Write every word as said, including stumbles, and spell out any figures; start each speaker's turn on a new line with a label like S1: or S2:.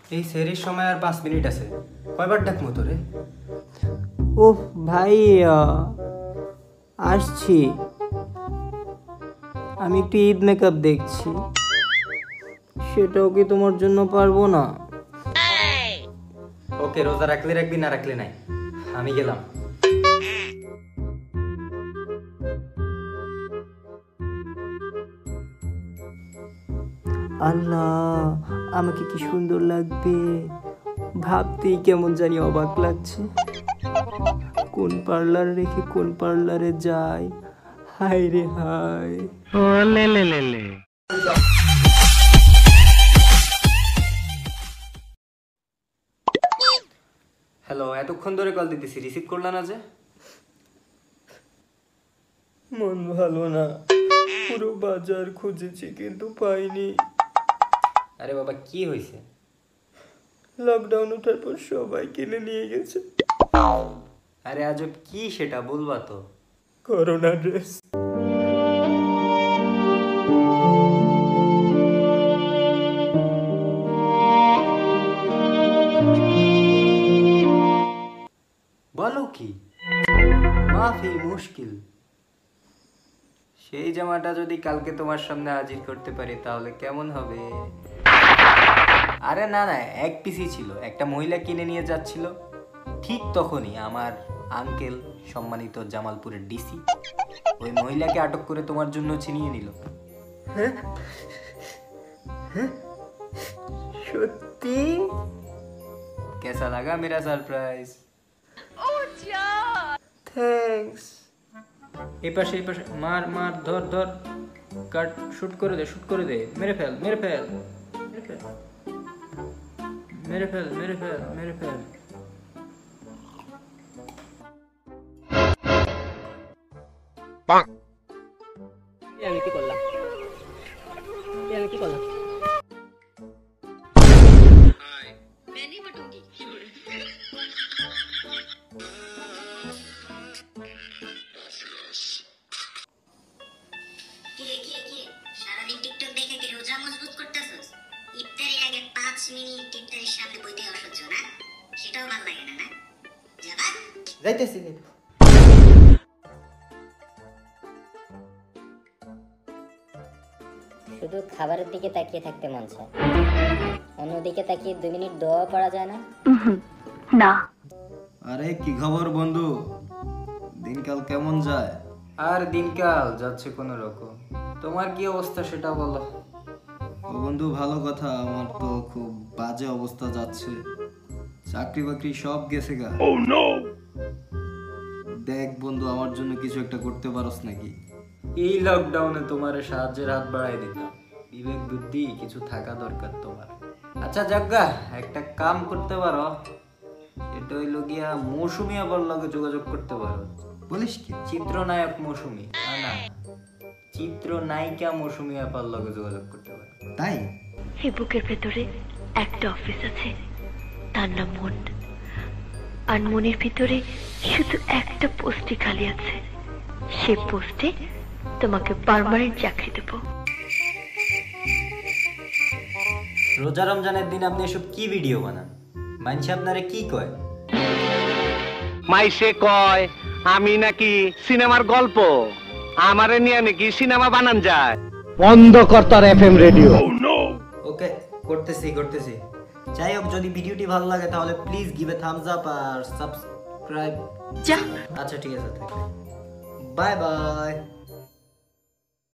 S1: এই সেরির সময় আর পাঁচ মিনিট আছে, কয়বার ডাকবো তোরে?
S2: ও ভাই আসছি, আমি একটু ঈদ মেকআপ দেখছি, সেটাও কি তোমার জন্য পারবো না?
S1: ওকে, রোজা রাখলে রাখবি, না রাখলে নাই, আমি গেলাম।
S2: আল্লাহ, আমাকে কি সুন্দর লাগবে, ভাবতেই কেমন জানি অবাক লাগছে। কোন পার্লার রেখে কোন পার্লারে যাই, হাই রে হাই।
S3: ও লে লে লে লে।
S1: হ্যালো, এতক্ষণ ধরে কল দিতেছি, রিসিভ করলা না যে?
S2: মন ভালো না, পুরো বাজার খুঁজেছি কিন্তু পাইনি।
S1: আরে বাবা, কি হয়েছে?
S2: লকডাউন ওঠার পর সবাই কিনে নিয়ে গেছে।
S1: আরে আজব কি সেটা বলবা তো?
S2: করোনা ড্রেস।
S1: বলো কি, মাফি মুশকিল। সেই জামাটা যদি কালকে তোমার সামনে হাজির করতে পারি তাহলে কেমন হবে? আরে না না, এক পিসই ছিল, একটা মহিলা কিনে নিয়ে যাচ্ছিল, ঠিক তখনই আমার আঙ্কেল সম্মানিত জামালপুরের ডিসি ওই মহিলাকে আটক করে তোমার জন্য ছিনিয়ে নিল।
S2: সত্যি?
S1: कैसा लगा मेरा सरप्राइज?
S2: থ্যাঙ্কস।
S1: এই পাশে এই পাশে, মার মার, ধর ধর, কাট, শুট করে দে, শুট করে দে, মেরে ফেল মেরে ফেল মেরে ফেল মেরে ফেল মেরে ফেল মেরে ফেল।
S2: আমি কি করলাম? আমি কি করলাম?
S4: সারাদিন টিকটক দেখে কি রোজা মজবুত করতেছস? ইফতারের আগে পাঁচ মিনিট টিকটকের সামনে বইতে অসহ্য না? সেটাও ভালো লাগে না, না? যাবা?
S2: যাইতেছি।
S5: শুধু খাবারের দিকে তাকিয়ে থাকতে মন চায়, অন্যদিকে তাকিয়ে দুই মিনিট দোয়া পড়া যায় না?
S6: না।
S7: আরে কি খবর বন্ধু, দিনকাল কেমন যায়?
S1: আর দিনকাল যাচ্ছে কোন রকম, তোমার কি অবস্থা সেটা বলো।
S7: ও বন্ধু, ভালো কথা, আমার তো খুব বাজে অবস্থা যাচ্ছে, চাকরি বাকরি সব গেছে গা। দেখ বন্ধু, আমার জন্য কিছু একটা করতে পারোস নাকি?
S1: এই লকডাউনে তোমার সাহায্যের হাত বাড়াই দিলাম, বিবেক বুদ্ধি কিছু থাকা দরকার তোমার। আচ্ছা জাগা, একটা কাম করতে পারো, এটা হইল গিয়া মৌসুমী আবার লগে যোগাযোগ করতে পারো।
S7: বলিস কি?
S1: চিত্রনায়ক মৌসুমী, না চিত্রনায়িকা মৌসুমী আপার লগে যোগাযোগ করতে পারো।
S7: তাই?
S6: এই বুকের ভেতরে একটা অফিস আছে, তার নাম মন, আর মনের ভিতরে শুধু একটা পোস্টই খালি আছে, সে পোস্টে তোমাকে পার্মানেন্ট চাকরি দেব।
S1: রোজা রমজানের দিন আপনি এসব কি ভিডিও বানান? মানুষ আপনারে কি কয়?
S3: মাইসে কয় আমি নাকি সিনেমার গল্প, আমারে নিয়ে নাকি সিনেমা বানান যায়। বন্ধ কর তোর এফএম রেডিও।
S1: ওকে, করতেছি করতেছি। যাই হোক, যদি ভিডিওটি ভালো লাগে তাহলে please give a thumbs up আর সাবস্ক্রাইব।
S6: যা।
S1: আচ্ছা ঠিক আছে, বাই বাই।